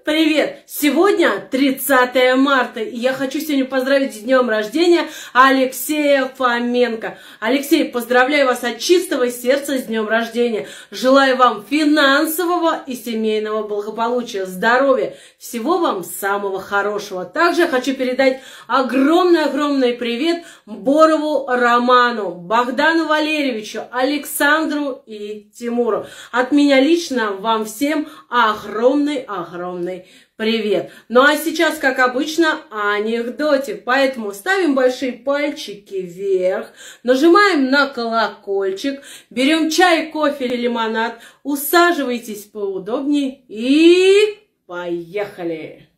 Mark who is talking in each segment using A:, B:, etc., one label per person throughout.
A: Привет! Сегодня 30 марта, и я хочу сегодня поздравить с днем рождения Алексея Фоменко. Алексей, поздравляю вас от чистого сердца с днем рождения. Желаю вам финансового и семейного благополучия, здоровья, всего вам самого хорошего. Также я хочу передать огромный привет Борову Роману, Богдану Валерьевичу, Александру и Тимуру. От меня лично вам всем огромный привет. Ну а сейчас, как обычно, анекдотик. Поэтому ставим большие пальчики вверх, нажимаем на колокольчик, берем чай, кофе или лимонад, усаживайтесь поудобнее и поехали!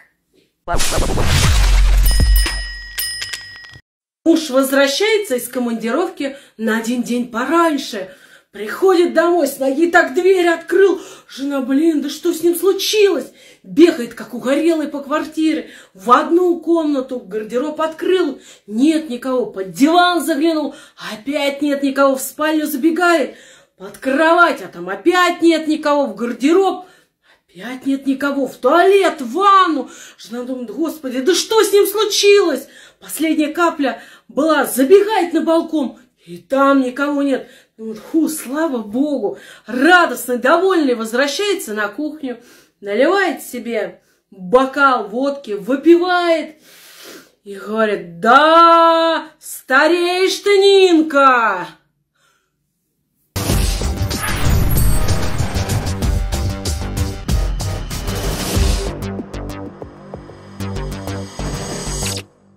A: Муж возвращается из командировки на один день пораньше. Приходит домой, с ноги так дверь открыл. Жена, да что с ним случилось? Бегает, как угорелый, по квартире. В одну комнату гардероб открыл. Нет никого. Под диван заглянул. Опять нет никого. В спальню забегает. Под кровать. А там опять нет никого. В гардероб. Опять нет никого. В туалет, в ванну. Жена думает, господи, да что с ним случилось? Последняя капля была. Забегает на балкон. И там никого нет. Слава Богу, радостный, довольный, возвращается на кухню, наливает себе бокал водки, выпивает и говорит: да, стареешь ты, Нинка!